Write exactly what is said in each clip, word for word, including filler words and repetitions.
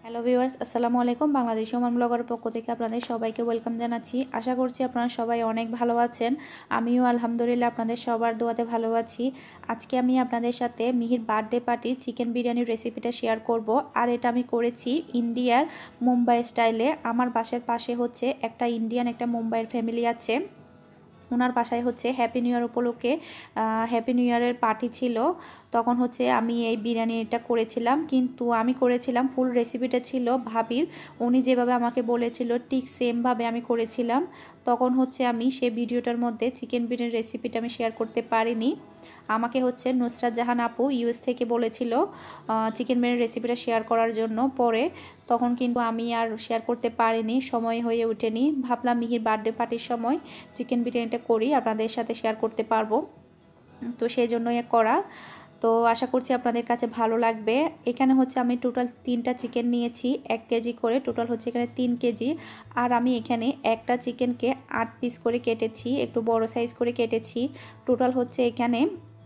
Hello viewers, আসসালামু আলাইকুম। Bangladeshi Oman blogger পক্ষ থেকে আপনাদের সবাইকে ওয়েলকাম জানাচ্ছি। আশা করছি আপনারা সবাই অনেক ভালো আছেন। আমিও আলহামদুলিল্লাহ আপনাদের সবার দোয়াতে ভালো আছি। আজকে আমি আপনাদের সাথে মিহির বার্থডে পার্টির চিকেন বিরিয়ানির রেসিপিটা শেয়ার করব। আর এটা আমি করেছি ইন্ডিয়ার মুম্বাই স্টাইলে। আমার বাসার পাশে হচ্ছে একটা ইন্ডিয়ান একটা মুম্বাইয়ের ফ্যামিলি আছে। ওনার বাসায় হচ্ছে হ্যাপি নিউ ইয়ার উপলক্ষে হ্যাপি নিউ ইয়ারের পার্টি ছিল। তখন হচ্ছে আমি এই বিরিয়ানিটা করেছিলাম, কিন্তু আমি করেছিলাম ফুল রেসিপিটা ছিল ভাবির। উনি যেভাবে আমাকে বলেছিল ঠিক সেমভাবে আমি করেছিলাম। তখন হচ্ছে আমি সেই ভিডিওটার মধ্যে চিকেন বিরিয়ানির রেসিপিটা আমি শেয়ার করতে পারিনি। আমাকে হচ্ছে নুসরাত জাহান আপু ইউএস থেকে বলেছিল চিকেন বিরিয়ানির রেসিপিটা শেয়ার করার জন্য। পরে তখন কিন্তু আমি আর শেয়ার করতে পারিনি, সময় হয়ে ওঠেনি। ভাবলাম মিহির বার্থডে পার্টির সময় চিকেন বিরিয়ানিটা করি, আপনাদের সাথে শেয়ার করতে পারবো, তো সেই জন্যই করা। তো আশা করছি আপনাদের কাছে ভালো লাগবে। এখানে হচ্ছে আমি টোটাল তিনটা চিকেন নিয়েছি, এক কেজি করে, টোটাল হচ্ছে এখানে তিন কেজি। আর আমি এখানে একটা চিকেনকে আট পিস করে কেটেছি, একটু বড় সাইজ করে কেটেছি। টোটাল হচ্ছে এখানে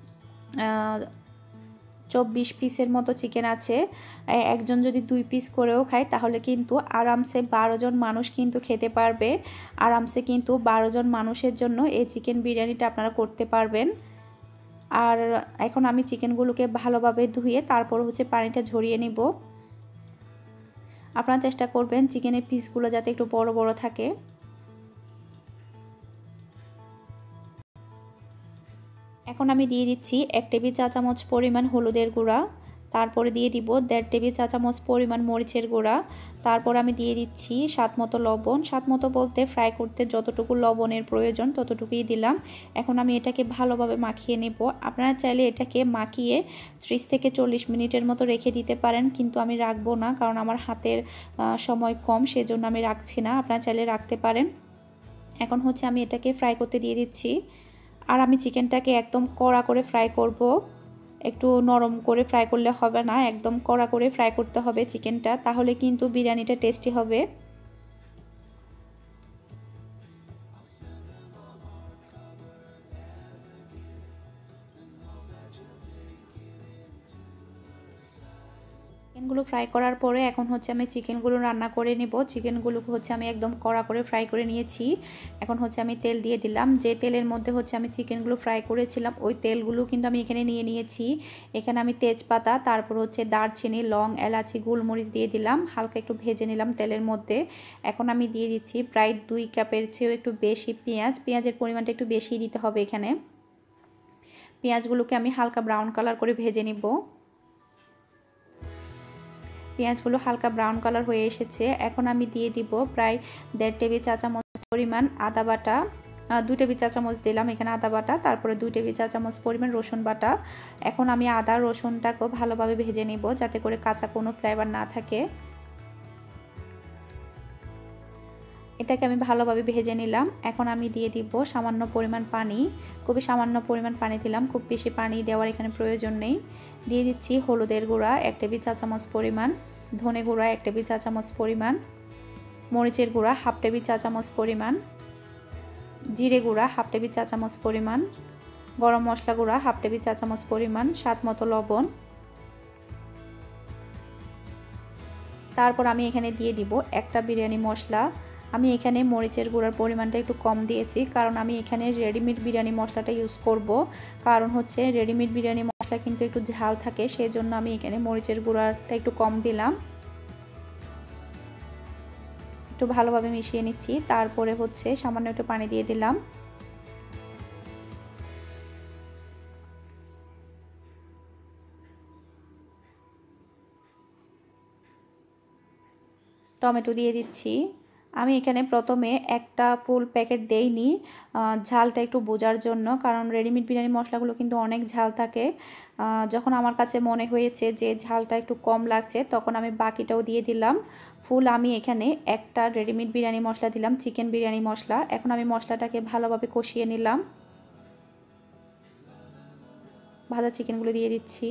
চব্বিশ পিসের মতো চিকেন আছে। একজন যদি দুই পিস করেও খায় তাহলে কিন্তু আরামসে বারো জন মানুষ কিন্তু খেতে পারবে। আরামসে কিন্তু বারো জন মানুষের জন্য এই চিকেন বিরিয়ানিটা আপনারা করতে পারবেন। আর এখন আমি চিকেনগুলোকে ভালোভাবে ধুয়ে তারপর হচ্ছে পানিটা ঝরিয়ে নিব। আপনারা চেষ্টা করবেন চিকেনের পিসগুলো যাতে একটু বড় বড় থাকে। এখন আমি দিয়ে দিচ্ছি এক টেবিল চা চামচ পরিমাণ হলুদের গুঁড়া, তারপরে দিয়ে দিব দেড় টেবিল চা চামচ পরিমাণ মরিচের গুঁড়া, তারপর আমি দিয়ে দিচ্ছি স্বাদ মতো লবণ। স্বাদ মতো বলতে ফ্রাই করতে যতটুকু লবণের প্রয়োজন ততটুকুই দিলাম। এখন আমি এটাকে ভালোভাবে মাখিয়ে নেব। আপনারা চাইলে এটাকে মাখিয়ে ত্রিশ থেকে চল্লিশ মিনিটের মতো রেখে দিতে পারেন, কিন্তু আমি রাখবো না, কারণ আমার হাতের সময় কম, সেজন্য আমি রাখছি না। আপনারা চাইলে রাখতে পারেন। এখন হচ্ছে আমি এটাকে ফ্রাই করতে দিয়ে দিচ্ছি। আর আমি চিকেনটাকে একদম কড়া করে ফ্রাই করব, একটু নরম করে ফ্রাই করলে হবে না, একদম কড়া করে ফ্রাই করতে হবে চিকেনটা, তাহলে কিন্তু বিরিয়ানিটা টেস্টি হবে। চিকেনগুলো ফ্রাই করার পরে এখন হচ্ছে আমি চিকেনগুলো রান্না করে নেব। চিকেনগুলোকে হচ্ছে আমি একদম কড়া করে ফ্রাই করে নিয়েছি। এখন হচ্ছে আমি তেল দিয়ে দিলাম। যে তেলের মধ্যে হচ্ছে আমি চিকেনগুলো ফ্রাই করেছিলাম ওই তেলগুলো কিন্তু আমি এখানে নিয়ে নিয়েছি। এখানে আমি তেজপাতা, তারপর হচ্ছে দারচিনি, লং, এলাচি, গোলমরিচ দিয়ে দিলাম, হালকা একটু ভেজে নিলাম তেলের মধ্যে। এখন আমি দিয়ে দিচ্ছি প্রায় দুই কাপের চেয়েও একটু বেশি পেঁয়াজ। পেঁয়াজের পরিমাণটা একটু বেশি দিতে হবে এখানে। পেঁয়াজগুলোকে আমি হালকা ব্রাউন কালার করে ভেজে নিব। পেঁয়াজগুলো হালকা ব্রাউন কালার হয়ে এসেছে। এখন আমি দিয়ে দিব প্রায় দেড় টেবিল চা চামচ পরিমাণ আদা বাটা, দুই টেবিল চা চামচ দিলাম এখানে আদা বাটা, তারপরে দুই টেবিল চা চামচ পরিমাণ রসুন বাটা। এখন আমি আদা রসুনটাকেও ভালোভাবে ভেজে নেব, যাতে করে কাঁচা কোনো ফ্লেভার না থাকে। এটাকে আমি ভালোভাবে ভেজে নিলাম। এখন আমি দিয়ে দিব সামান্য পরিমাণ পানি, খুবই সামান্য পরিমাণ পানি দিলাম, খুব বেশি পানি দেওয়ার এখানে প্রয়োজন নেই। দিয়ে দিচ্ছি হলুদের গুঁড়া এক টেবিল চা চামচ পরিমাণ, ধনে গুঁড়া এক টেবিল চা চামচ পরিমাণ, মরিচের গুঁড়া হাফ টেবিল চা চামচ পরিমাণ, জিরে গুঁড়া হাফ টেবিল চা চামচ পরিমাণ, গরম মশলা গুঁড়া হাফ টেবিল চা চামচ পরিমাণ, স্বাদ মতো লবণ। তারপর আমি এখানে দিয়ে দিব একটা বিরিয়ানি মশলা। আমি এখানে মরিচের গুঁড়ার পরিমাণটা একটু কম দিয়েছি, কারণ আমি এখানে রেডিমেড বিরিয়ানি মশলাটা ইউজ করব। কারণ হচ্ছে রেডিমেড বিরিয়ানি মশলা কিন্তু একটু ঝাল থাকে, সেই জন্য আমি এখানে মরিচের গুঁড়াটা একটু কম দিলাম। একটু ভালোভাবে মিশিয়ে নিচ্ছি। তারপরে হচ্ছে সামান্য একটু পানি দিয়ে দিলাম। টমেটো দিয়ে দিচ্ছি। আমি এখানে প্রথমে একটা ফুল প্যাকেট দেইনি, ঝালটা একটু বোঝার জন্য, কারণ রেডিমেড বিরিয়ানি মশলাগুলো কিন্তু অনেক ঝাল থাকে। যখন আমার কাছে মনে হয়েছে যে ঝালটা একটু কম লাগছে, তখন আমি বাকিটাও দিয়ে দিলাম। ফুল আমি এখানে একটা রেডিমেড বিরিয়ানি মশলা দিলাম, চিকেন বিরিয়ানি মশলা। এখন আমি মশলাটাকে ভালোভাবে কষিয়ে নিলাম। ভাজা চিকেনগুলো দিয়ে দিচ্ছি।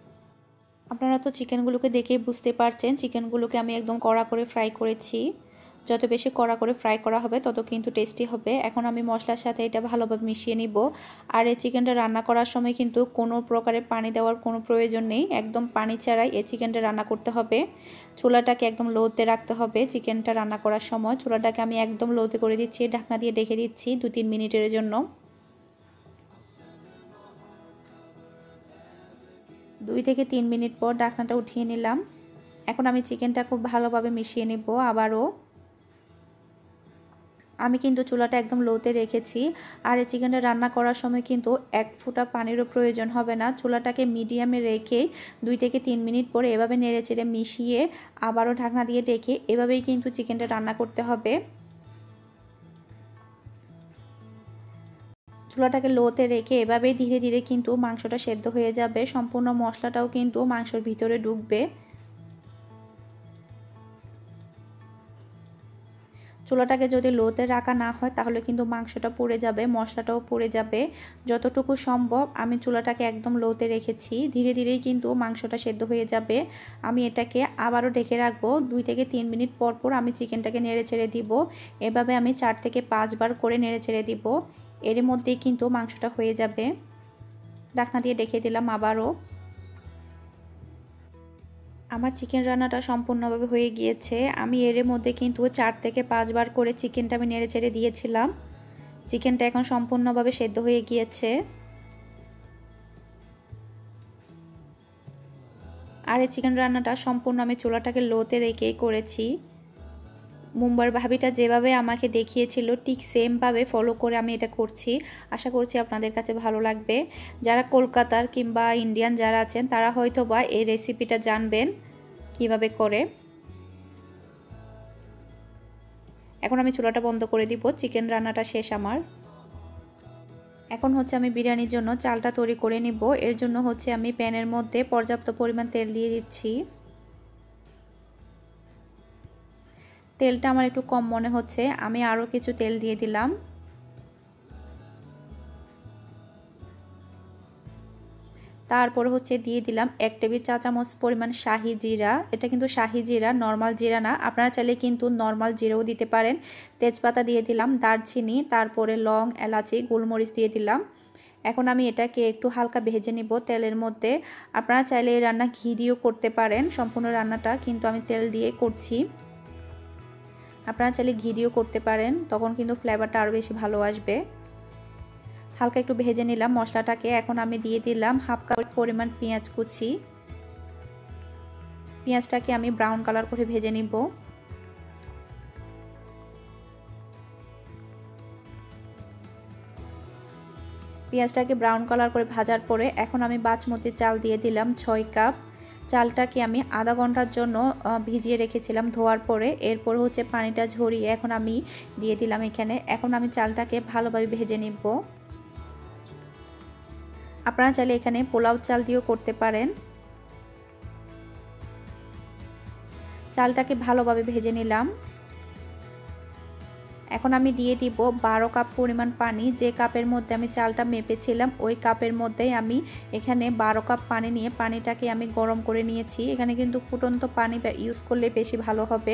আপনারা তো চিকেনগুলোকে দেখেই বুঝতে পারছেন চিকেনগুলোকে আমি একদম কড়া করে ফ্রাই করেছি। যত বেশি কড়া করে ফ্রাই করা হবে তত কিন্তু টেস্টি হবে। এখন আমি মশলার সাথে এটা ভালোভাবে মিশিয়ে নিব। আর এই চিকেনটা রান্না করার সময় কিন্তু কোনো প্রকারের পানি দেওয়ার কোনো প্রয়োজন নেই, একদম পানি ছাড়াই এই চিকেনটা রান্না করতে হবে। চুলাটাকে একদম লোতে রাখতে হবে। চিকেনটা রান্না করার সময় চুলাটাকে আমি একদম লোতে করে দিচ্ছি, ঢাকনা দিয়ে ঢেকে দিচ্ছি দু তিন মিনিটের জন্য। দুই থেকে তিন মিনিট পর ঢাকনাটা উঠিয়ে নিলাম। এখন আমি চিকেনটা খুব ভালোভাবে মিশিয়ে নিব। আবারও আমি কিন্তু চুলাটা একদম লোতে রেখেছি। আর এই চিকেনটা রান্না করার সময় কিন্তু এক ফোঁটা পানিরও প্রয়োজন হবে না। চুলাটাকে মিডিয়ামে রেখে দুই থেকে তিন মিনিট পরে এভাবে নেড়েচেড়ে মিশিয়ে আবারও ঢাকনা দিয়ে ঢেকে এভাবেই কিন্তু চিকেনটা রান্না করতে হবে। চুলাটাকে লোতে রেখে এভাবেই ধীরে ধীরে কিন্তু মাংসটা সেদ্ধ হয়ে যাবে, সম্পূর্ণ মশলাটাও কিন্তু মাংসের ভিতরে ঢুকবে। চুলাটাকে যদি লোতে রাখা না হয় তাহলে কিন্তু মাংসটা পুড়ে যাবে, মশলাটাও পুড়ে যাবে। যতটুকু সম্ভব আমি চুলাটাকে একদম লোতে রেখেছি, ধীরে ধীরেই কিন্তু মাংসটা সেদ্ধ হয়ে যাবে। আমি এটাকে আবারও ঢেকে রাখবো। দুই থেকে তিন মিনিট পর পর আমি চিকেনটাকে নেড়ে ছেড়ে দিব। এভাবে আমি চার থেকে পাঁচবার করে নেড়ে ছেড়ে দিব। এর মধ্যেই কিন্তু মাংসটা হয়ে যাবে। ঢাকনা দিয়ে ঢেকে দিলাম আবারও। আমার চিকেন রান্নাটা সম্পূর্ণভাবে হয়ে গিয়েছে। আমি এর মধ্যে কিন্তু চার থেকে পাঁচবার করে চিকেনটা আমি নেড়ে চেড়ে দিয়েছিলাম। চিকেনটা এখন সম্পূর্ণভাবে সেদ্ধ হয়ে গিয়েছে। আর এই চিকেন রান্নাটা সম্পূর্ণ আমি চুলাটাকে লোতে রেখেই করেছি। মুম্বাইয়ের ভাবিটা যেভাবে আমাকে দেখিয়েছিল ঠিক সেমভাবে ফলো করে আমি এটা করছি। আশা করছি আপনাদের কাছে ভালো লাগবে। যারা কলকাতার কিংবা ইন্ডিয়ান যারা আছেন তারা হয়তো বা এই রেসিপিটা জানবেন কিভাবে করে। এখন আমি চুলাটা বন্ধ করে দিব। চিকেন রান্নাটা শেষ আমার। এখন হচ্ছে আমি বিরিয়ানির জন্য চালটা তৈরি করে নিব। এর জন্য হচ্ছে আমি প্যানের মধ্যে পর্যাপ্ত পরিমাণ তেল দিয়ে দিচ্ছি। তেলটা আমার একটু কম মনে হচ্ছে, আমি আরও কিছু তেল দিয়ে দিলাম। তারপর হচ্ছে দিয়ে দিলাম এক টেবিল চা চামচ পরিমাণ শাহি জিরা। এটা কিন্তু শাহি জিরা, নর্মাল জিরা না। আপনারা চাইলে কিন্তু নর্মাল জিরাও দিতে পারেন। তেজপাতা দিয়ে দিলাম, দারচিনি, তারপরে লং, এলাচি, গোলমরিচ দিয়ে দিলাম। এখন আমি এটাকে একটু হালকা ভেজে নিব তেলের মধ্যে। আপনারা চাইলে এই রান্না ঘি দিয়েও করতে পারেন, সম্পূর্ণ রান্নাটা কিন্তু আমি তেল দিয়ে করছি। আপনারা চাইলে ঘি দিয়েও করতে পারেন, তখন কিন্তু ফ্লেভারটা আরও বেশি ভালো আসবে। হালকা একটু ভেজে নিলাম মশলাটাকে। এখন আমি দিয়ে দিলাম হাফ কাপ পরিমাণ পেঁয়াজ কুচি। পেঁয়াজটাকে আমি ব্রাউন কালার করে ভেজে নিব। পেঁয়াজটাকে ব্রাউন কালার করে ভাজার পরে এখন আমি বাসমতি চাল দিয়ে দিলাম ছয় কাপ। চালটাকে আমি আধা ঘন্টার জন্য ভিজিয়ে রেখেছিলাম ধোয়ার পরে। এরপর হচ্ছে পানিটা ঝরিয়ে এখন আমি দিয়ে দিলাম এখানে। এখন আমি চালটাকে ভালোভাবে ভেজে নিব। আপনারা চাইলে এখানে পোলাও চাল দিয়েও করতে পারেন। চালটাকে ভালোভাবে ভেজে নিলাম। এখন আমি দিয়ে দিব বারো কাপ পরিমাণ পানি। যে কাপের মধ্যে আমি চালটা মেপেছিলাম ওই কাপের মধ্যেই আমি এখানে বারো কাপ পানি নিয়ে পানিটাকে আমি গরম করে নিয়েছি। এখানে কিন্তু ফুটন্ত পানি ইউজ করলে বেশি ভালো হবে।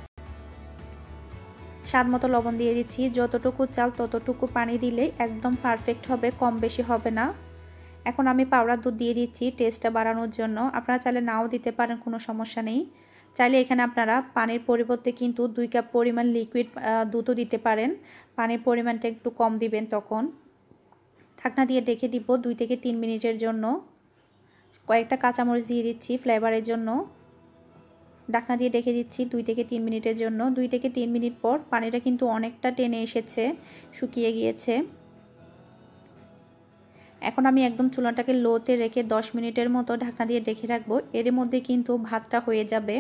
স্বাদ মতো লবণ দিয়ে দিচ্ছি। যতটুকু চাল ততটুকু পানি দিলে একদম পারফেক্ট হবে, কম বেশি হবে না। এখন আমি পাউডার দুধ দিয়ে দিচ্ছি টেস্টটা বাড়ানোর জন্য। আপনারা চাইলে নাও দিতে পারেন, কোনো সমস্যা নেই। চাইলে এখানে আপনারা পানির পরিবর্তে কিন্তু দুই কাপ পরিমাণ লিকুইড দুধও দিতে পারেন। পানির পরিমাণটা একটু কম দিবেন তখন। ঢাকনা দিয়ে ঢেকে দিব দুই থেকে তিন মিনিটের জন্য। কয়েকটা কাঁচামরিচ দিয়ে দিচ্ছি ফ্লেভারের জন্য। ঢাকনা দিয়ে ঢেকে দিচ্ছি দুই থেকে তিন মিনিটের জন্য। দুই থেকে তিন মিনিট পর পানিটা কিন্তু অনেকটা টেনে এসেছে, শুকিয়ে গিয়েছে। এখন আমি একদম চুলাটাকে লোতে রেখে দশ মিনিটের মতো ঢাকনা দিয়ে ঢেকে রাখবো। এর মধ্যে কিন্তু ভাতটা হয়ে যাবে।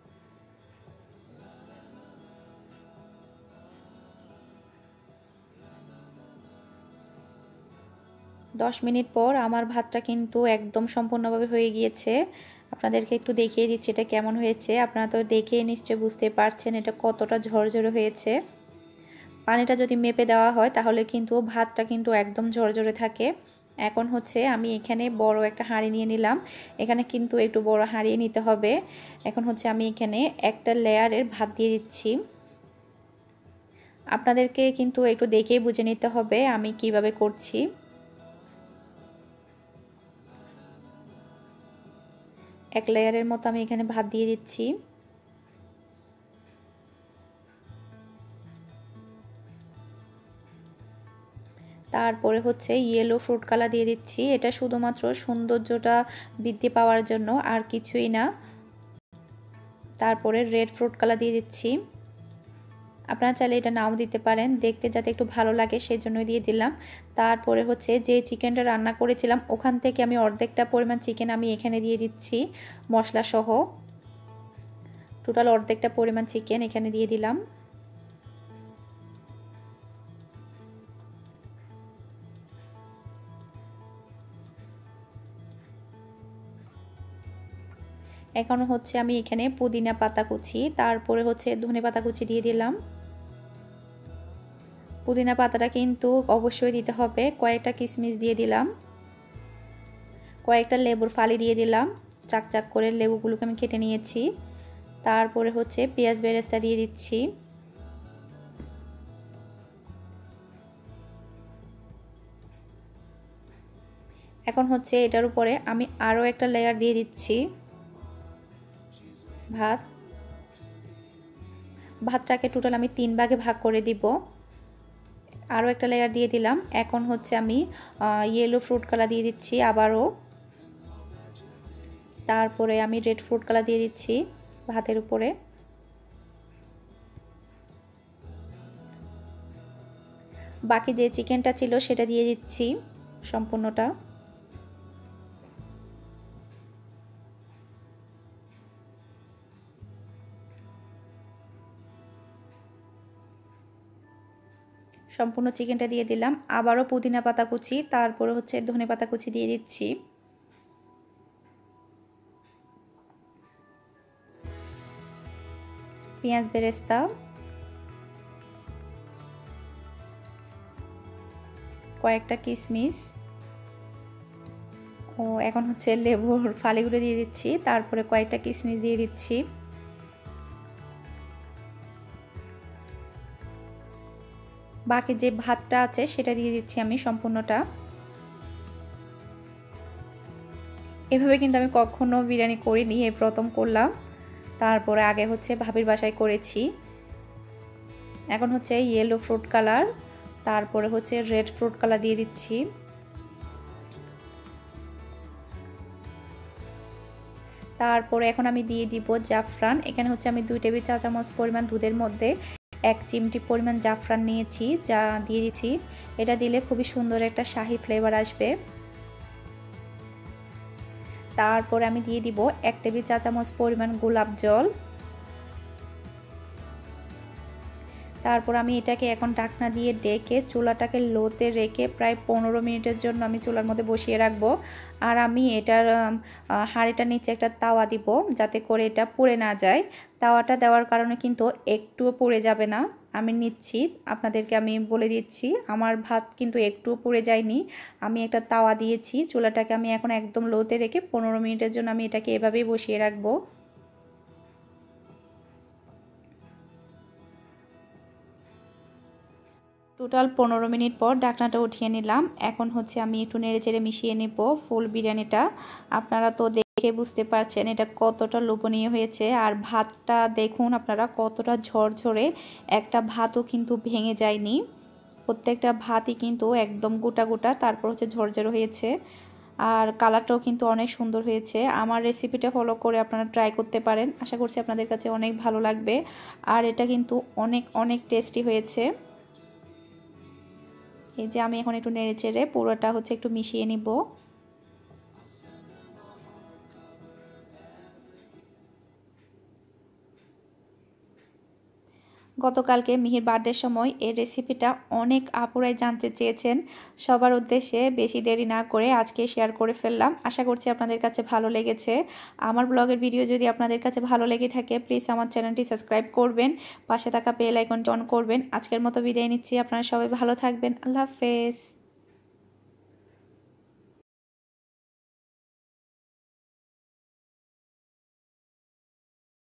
দশ মিনিট পর আমার ভাতটা কিন্তু একদম সম্পূর্ণভাবে হয়ে গিয়েছে। আপনাদেরকে একটু দেখিয়ে দিচ্ছি এটা কেমন হয়েছে। আপনারা তো দেখে নিশ্চয়ই বুঝতে পারছেন এটা কতটা ঝরঝরে হয়েছে। পানিটা যদি মেপে দেওয়া হয় তাহলে কিন্তু ভাতটা কিন্তু একদম ঝরঝরে থাকে। এখন হচ্ছে আমি এখানে বড় একটা হাঁড়ি নিয়ে নিলাম। এখানে কিন্তু একটু বড় হাঁড়ি নিতে হবে। এখন হচ্ছে আমি এখানে একটা লেয়ারের ভাত দিয়ে দিচ্ছি। আপনাদেরকে কিন্তু একটু দেখেই বুঝে নিতে হবে আমি কিভাবে করছি। এক লেয়ারের মতো আমি এখানে ভাত দিয়ে দিচ্ছি। তারপরে হচ্ছে ইয়েলো ফুড কালার দিয়ে দিচ্ছি। এটা শুধুমাত্র সৌন্দর্যটা বৃদ্ধি পাওয়ার জন্য, আর কিছুই না। তারপরে রেড ফ্রুট কালার দিয়ে দিচ্ছি। আপনারা চাইলে এটা নাও দিতে পারেন, দেখতে যাতে একটু ভালো লাগে সেই জন্যই দিয়ে দিলাম। তারপরে হচ্ছে যে চিকেনটা রান্না করেছিলাম ওখান থেকে আমি অর্ধেকটা পরিমাণ চিকেন আমি এখানে দিয়ে দিচ্ছি মশলা সহ। টোটাল অর্ধেকটা পরিমাণ চিকেন এখানে দিয়ে দিলাম। এখন হচ্ছে আমি এখানে পুদিনা পাতা কুচি, তারপরে হচ্ছে ধনে পাতা কুচি দিয়ে দিলাম। পুদিনা পাতাটা কিন্তু অবশ্যই দিতে হবে। কয়েকটা কিশমিশ দিয়ে দিলাম, কয়েকটা লেবুর ফালি দিয়ে দিলাম। চাক চাক করে লেবুগুলোকে আমি কেটে নিয়েছি। তারপরে হচ্ছে পেঁয়াজ বেরেস্তা দিয়ে দিচ্ছি। এখন হচ্ছে এটার উপরে আমি আরও একটা লেয়ার দিয়ে দিচ্ছি ভাত। ভাতটাকে টোটাল আমি তিন ভাগে ভাগ করে দিব। আরও একটা লেয়ার দিয়ে দিলাম। এখন হচ্ছে আমি ইয়েলো ফ্রুট কালার দিয়ে দিচ্ছি আবারও। তারপরে আমি রেড ফ্রুট কালার দিয়ে দিচ্ছি ভাতের উপরে। বাকি যে চিকেনটা ছিল সেটা দিয়ে দিচ্ছি সম্পূর্ণটা। সম্পূর্ণ চিকেনটা দিয়ে দিলাম। আবারও পুদিনা পাতা কুচি, তারপরে হচ্ছে ধনে পাতা কুচি দিয়ে দিচ্ছি। পেঁয়াজ বেরেস্তা, কয়েকটা কিশমিশ ও এখন হচ্ছে লেবুর ফালিগুলো দিয়ে দিচ্ছি। তারপরে কয়েকটা কিশমিশ দিয়ে দিচ্ছি। বাকি যে ভাতটা আছে সেটা দিয়ে দিচ্ছি আমি সম্পূর্ণটা। এভাবে কিন্তু আমি কখনো বিরিয়ানি করিনি, এই প্রথম করলাম। তারপরে আগে হচ্ছে ভাবির বাসায় করেছি। এখন হচ্ছে ইয়েলো ফ্রুট কালার, তারপরে হচ্ছে রেড ফ্রুট কালার দিয়ে দিচ্ছি। তারপরে এখন আমি দিয়ে দিব জাফরান। এখানে হচ্ছে আমি দুই টেবিল চা চামচ পরিমাণ দুধের মধ্যে এক চিমটি পরিমাণ জাফরান নিয়েছি, যা দিয়ে দিচ্ছি। এটা দিলে খুবই সুন্দর একটা শাহি ফ্লেভার আসবে। তারপরে আমি দিয়ে দিব এক টেবিল চা চামচ পরিমাণ গোলাপ জল। তারপর আমি এটাকে এখন ঢাকনা দিয়ে ডেকে চুলাটাকে লোতে রেখে প্রায় পনেরো মিনিটের জন্য আমি চুলার মধ্যে বসিয়ে রাখবো। আর আমি এটার হাঁড়িটার নিচে একটা তাওয়া দিব যাতে করে এটা পুড়ে না যায়। তাওয়াটা দেওয়ার কারণে কিন্তু একটুও পুড়ে যাবে না। আমি নিচ্ছি, আপনাদেরকে আমি বলে দিচ্ছি, আমার ভাত কিন্তু একটুও পুড়ে যায়নি। আমি একটা তাওয়া দিয়েছি, চুলাটাকে আমি এখন একদম লোতে রেখে পনেরো মিনিটের জন্য আমি এটাকে এভাবেই বসিয়ে রাখবো। টোটাল পনেরো মিনিট পর ঢাকনাটা উঠিয়ে নিলাম। এখন হচ্ছে আমি একটু নেড়ে চেড়ে মিশিয়ে নেব ফুল বিরিয়ানিটা। আপনারা তো দেখে বুঝতে পারছেন এটা কতটা লোভনীয় হয়েছে। আর ভাতটা দেখুন আপনারা কতটা ঝরঝরে, একটা ভাতও কিন্তু ভেঙে যায়নি। প্রত্যেকটা ভাতই কিন্তু একদম গোটা গোটা, তারপর হচ্ছে ঝরঝরে হয়েছে। আর কালারটাও কিন্তু অনেক সুন্দর হয়েছে। আমার রেসিপিটা ফলো করে আপনারা ট্রাই করতে পারেন, আশা করছি আপনাদের কাছে অনেক ভালো লাগবে। আর এটা কিন্তু অনেক অনেক টেস্টি হয়েছে। এই যে আমি এখন একটু নেড়ে চেড়ে পুরোটা হচ্ছে একটু মিশিয়ে নিব। গতকালকে মিহির বার্থডের সময় এই রেসিপিটা অনেক আপুরাই জানতে চেয়েছেন। সবার উদ্দেশ্যে বেশি দেরি না করে আজকে শেয়ার করে ফেললাম। আশা করছি আপনাদের কাছে ভালো লেগেছে। আমার ব্লগের ভিডিও যদি আপনাদের কাছে ভালো লেগে থাকে প্লিজ আমার চ্যানেলটি সাবস্ক্রাইব করবেন, পাশে থাকা বেল আইকনটি অন করবেন। আজকের মতো বিদায় নিচ্ছি, আপনারা সবাই ভালো থাকবেন। আল্লাহ হাফেজ।